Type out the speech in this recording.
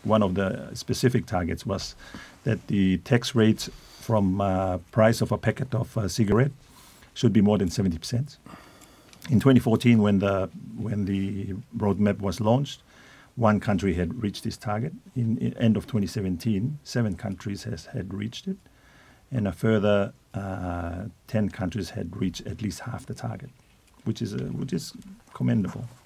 one of the specific targets was that the tax rates from price of a packet of cigarette should be more than 70%. In 2014, when the roadmap was launched, one country had reached this target. In end of 2017, 7 countries had reached it, and a further 10 countries had reached at least half the target, which is commendable.